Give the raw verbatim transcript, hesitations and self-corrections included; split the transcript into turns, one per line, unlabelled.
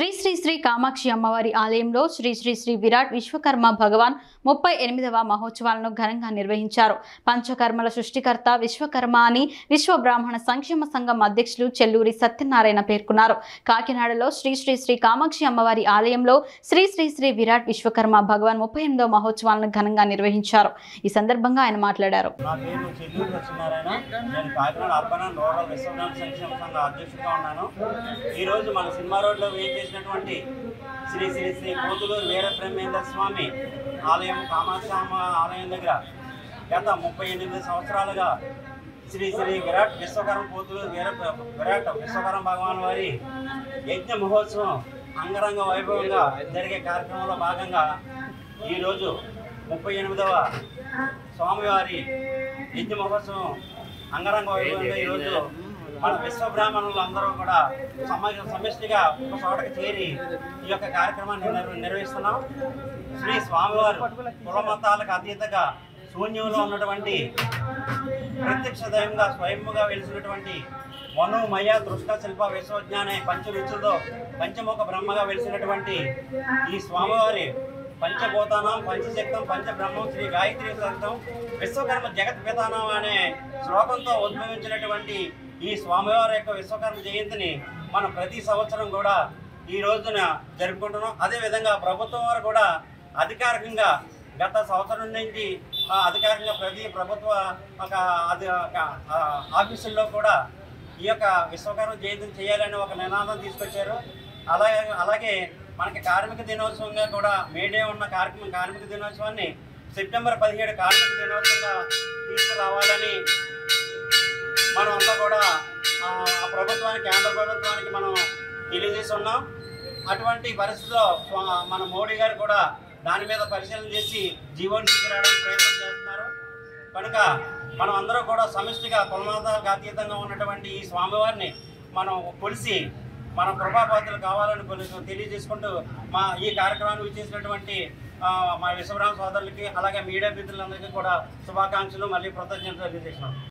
శ్రీ శ్రీ శ్రీ కామాక్షి అమ్మవారి ఆలయంలో శ్రీ శ్రీ శ్రీ విరాట్ విశ్వకర్మ భగవాన్ ముప్పై ఎనిమిదవ మహోత్సవాలను ఘనంగా నిర్వహించారు. పంచకర్మల సృష్టికర్త విశ్వకర్మ అని విశ్వ బ్రాహ్మణ సంక్షేమ సంఘం అధ్యక్షులు చెల్లూరి సత్యనారాయణ పేర్కొన్నారు. కాకినాడలో శ్రీ శ్రీ శ్రీ కామాక్షి అమ్మవారి ఆలయంలో శ్రీ శ్రీ శ్రీ విరాట్ విశ్వకర్మ భగవాన్ ముప్పై ఎనిమిదవ మహోత్సవాలను ఘనంగా నిర్వహించారు. ఈ సందర్భంగా ఆయన మాట్లాడారు.
శ్రీ శ్రీ శ్రీ కోతులూరు వీరబ్రహ్మేంద్ర స్వామి ఆలయం కామాక్షి అమ్మ ఆలయం దగ్గర గత ముప్పై ఎనిమిది సంవత్సరాలుగా శ్రీ శ్రీ విరాట్ విశ్వకర్మ కోతులూరు వీర విరాట్ విశ్వకర్మ భగవాన్ వారి యజ్ఞ మహోత్సవం అంగరంగ వైభవంగా జరిగే కార్యక్రమంలో భాగంగా ఈరోజు ముప్పై ఎనిమిదవ స్వామివారి యజ్ఞ మహోత్సవం అంగరంగ వైభవంగా ఈరోజు మన విశ్వ బ్రాహ్మణులు అందరూ కూడా సమాజ సమిష్టిగా ఒక చోటకి చేరి ఈ యొక్క కార్యక్రమాన్ని నిర్వహిస్తున్నాం. శ్రీ స్వామివారు కులమతాలకు అతీతంగా శూన్యంలో ఉన్నటువంటి ప్రత్యక్ష దైవంగా స్వయంగా వెలిసినటువంటి మనోమయ దృష్ట శిల్ప విశ్వజ్ఞాన పంచరుచులతో పంచముఖ బ్రహ్మగా వెలిసినటువంటి ఈ స్వామివారి పంచభూతానం పంచశక్తం పంచబ్రహ్మం శ్రీ గాయత్రి సహితం విశ్వకర్మ జగత్ పితానం అనే శ్లోకంతో ఉద్భవించినటువంటి ఈ స్వామివారి యొక్క విశ్వకర్మ జయంతిని మనం ప్రతి సంవత్సరం కూడా ఈ రోజున జరుపుకుంటున్నాం. అదేవిధంగా ప్రభుత్వం వారు కూడా అధికారికంగా గత సంవత్సరం నుంచి అధికారికంగా ప్రతి ప్రభుత్వ ఒక అది ఆఫీసుల్లో కూడా ఈ యొక్క విశ్వకర్మ జయంతిని చేయాలని ఒక నినాదం తీసుకొచ్చారు. అలాగే అలాగే మనకి కార్మిక దినోత్సవంగా కూడా మేడే ఉన్న కార్మిక కార్మిక దినోత్సవాన్ని సెప్టెంబర్ పదిహేడు కార్మిక దినోత్సవంగా తీసుకురావాలని మనం అంతా కూడా ప్రభుత్వానికి కేంద్ర ప్రభుత్వానికి మనం తెలియజేసి ఉన్నాం. అటువంటి పరిస్థితిలో మన మోడీ గారు కూడా దాని మీద పరిశీలన చేసి జీవోని తీసుకురావడానికి ప్రయత్నం చేస్తున్నారు. కనుక మనం అందరూ కూడా సమిష్టిగా కులమతాలకు అతీతంగా ఉన్నటువంటి ఈ స్వామివారిని మనం కొలిసి మన కృపాపాత్రలు కావాలని కొలిసి తెలియజేసుకుంటూ మా ఈ కార్యక్రమాన్ని విచ్చేసినటువంటి మా విశ్వబ్రాహ్మణ సోదరులకి అలాగే మీడియా మిత్రులందరికీ కూడా శుభాకాంక్షలు మళ్ళీ కృతజ్ఞతలు తెలియజేస్తున్నాం.